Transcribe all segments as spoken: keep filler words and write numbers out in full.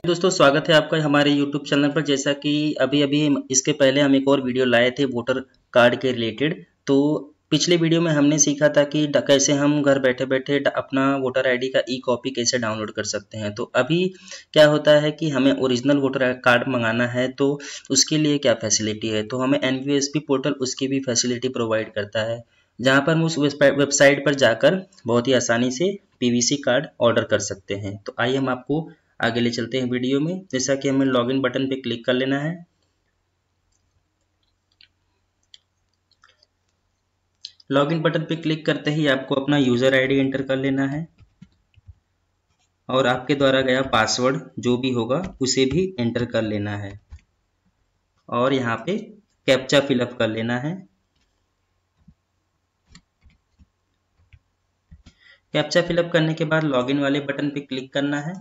दोस्तों, स्वागत है आपका हमारे यूट्यूब चैनल पर। जैसा कि अभी अभी इसके पहले हम एक और वीडियो लाए थे वोटर कार्ड के रिलेटेड। तो पिछले वीडियो में हमने सीखा था कि कैसे हम घर बैठे बैठे अपना वोटर आईडी का ई कॉपी कैसे डाउनलोड कर सकते हैं। तो अभी क्या होता है कि हमें ओरिजिनल वोटर कार्ड मंगाना है, तो उसके लिए क्या फैसिलिटी है। तो हमें N V S P portal उसकी भी फैसिलिटी प्रोवाइड करता है, जहाँ पर हम उस वेबसाइट पर जाकर बहुत ही आसानी से P V C card order कर सकते हैं। तो आइए हम आपको आगे ले चलते हैं वीडियो में। जैसा कि हमें लॉगिन बटन पे क्लिक कर लेना है। लॉगिन बटन पे क्लिक करते ही आपको अपना यूजर आईडी एंटर कर लेना है और आपके द्वारा गया पासवर्ड जो भी होगा उसे भी एंटर कर लेना है और यहाँ पे कैप्चा फिलअप कर लेना है। कैप्चा फिलअप करने के बाद लॉगिन वाले बटन पे क्लिक करना है।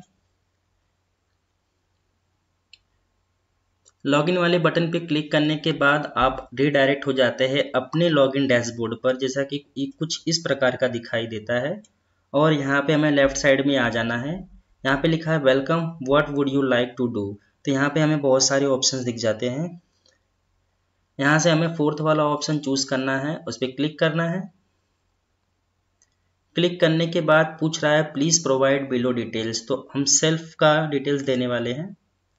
लॉगिन वाले बटन पे क्लिक करने के बाद आप रीडायरेक्ट हो जाते हैं अपने लॉगिन डैशबोर्ड पर, जैसा कि कुछ इस प्रकार का दिखाई देता है। और यहाँ पे हमें लेफ्ट साइड में आ जाना है। यहाँ पे लिखा है welcome, what would you like to do. तो यहाँ पे हमें बहुत सारे ऑप्शंस दिख जाते हैं। यहाँ से हमें फोर्थ वाला ऑप्शन चूज करना है, उस पर क्लिक करना है। क्लिक करने के बाद पूछ रहा है प्लीज प्रोवाइड बिलो डिटेल्स। तो हम सेल्फ का डिटेल्स देने वाले हैं।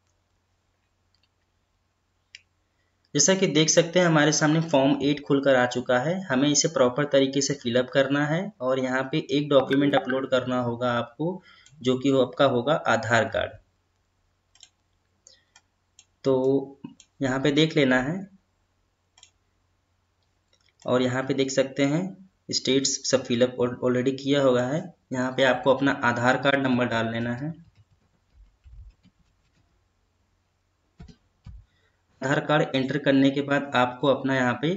जैसा कि देख सकते हैं हमारे सामने फॉर्म एट खुलकर आ चुका है। हमें इसे प्रॉपर तरीके से फिलअप करना है और यहाँ पे एक डॉक्यूमेंट अपलोड करना होगा आपको, जो कि आपका होगा आधार कार्ड। तो यहाँ पे देख लेना है और यहाँ पे देख सकते हैं स्टेट्स सब फिलअप ऑलरेडी किया हुआ है। यहाँ पे आपको अपना आधार कार्ड नंबर डाल लेना है। आधार कार्ड एंटर करने के बाद आपको अपना यहाँ पे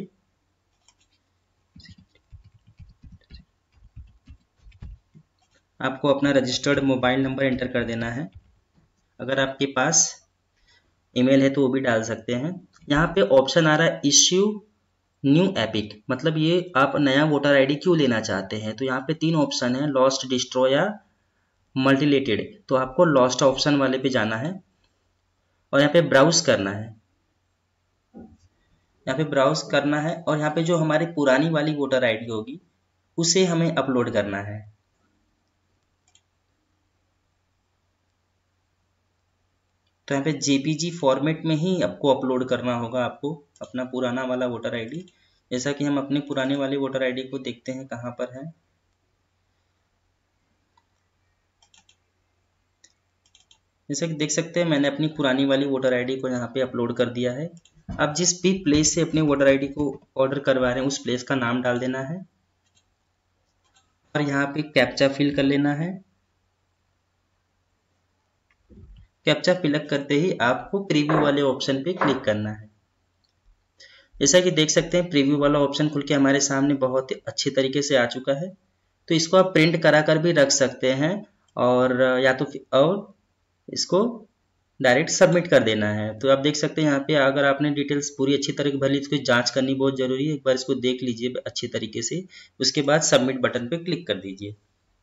आपको अपना रजिस्टर्ड मोबाइल नंबर एंटर कर देना है। अगर आपके पास ईमेल है तो वो भी डाल सकते हैं। यहाँ पे ऑप्शन आ रहा है इश्यू न्यू एपिक, मतलब ये आप नया वोटर आईडी क्यों लेना चाहते हैं। तो यहाँ पे तीन ऑप्शन है, लॉस्ट, डिस्ट्रॉय या मल्टीलेटेड। तो आपको लॉस्ट ऑप्शन वाले पे जाना है और यहाँ पे ब्राउज करना है। यहाँ पे ब्राउज करना है और यहाँ पे जो हमारी पुरानी वाली वोटर आईडी होगी उसे हमें अपलोड करना है। तो यहाँ पे जे पी जी फॉर्मेट में ही आपको अपलोड करना होगा आपको अपना पुराना वाला वोटर आईडी। जैसा कि हम अपने पुराने वाले वोटर आईडी को देखते हैं कहाँ पर है। जैसा कि देख सकते हैं मैंने अपनी पुरानी वाली वोटर आईडी को यहाँ पे अपलोड कर दिया है। अब जिस भी प्लेस से अपने वोटर आईडी को ऑर्डर करवा रहे हैं उस प्लेस का नाम डाल देना है और यहाँ पे कैप्चा फिल कर लेना है। कैप्चा फिलअप करते ही आपको प्रीव्यू वाले ऑप्शन पे क्लिक करना है। जैसा कि देख सकते हैं प्रीव्यू वाला ऑप्शन खुल के हमारे सामने बहुत ही अच्छे तरीके से आ चुका है। तो इसको आप प्रिंट करा कर भी रख सकते हैं और या तो और इसको डायरेक्ट सबमिट कर देना है। तो आप देख सकते हैं यहाँ पे अगर आपने डिटेल्स पूरी अच्छी तरीके भर ली तो जांच करनी बहुत जरूरी है। एक बार इसको देख लीजिए अच्छी तरीके से, उसके बाद सबमिट बटन पे क्लिक कर दीजिए।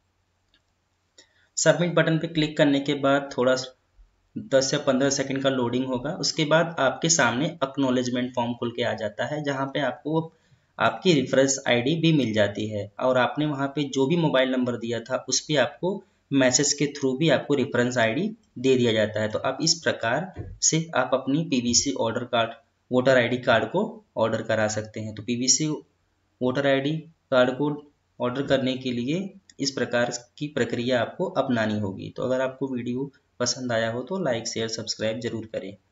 सबमिट बटन पे क्लिक करने के बाद थोड़ा दस या पंद्रह सेकंड का लोडिंग होगा। उसके बाद आपके सामने एक्नॉलेजमेंट फॉर्म खुल के आ जाता है, जहां पे आपको आपकी रेफरेंस आईडी भी मिल जाती है और आपने वहां पे जो भी मोबाइल नंबर दिया था उस पर आपको मैसेज के थ्रू भी आपको रेफरेंस आईडी दे दिया जाता है। तो आप इस प्रकार से आप अपनी P V C order card voter ID card को ऑर्डर करा सकते हैं। तो P V C voter ID card को ऑर्डर करने के लिए इस प्रकार की प्रक्रिया आपको अपनानी होगी। तो अगर आपको वीडियो पसंद आया हो तो लाइक, शेयर, सब्सक्राइब जरूर करें।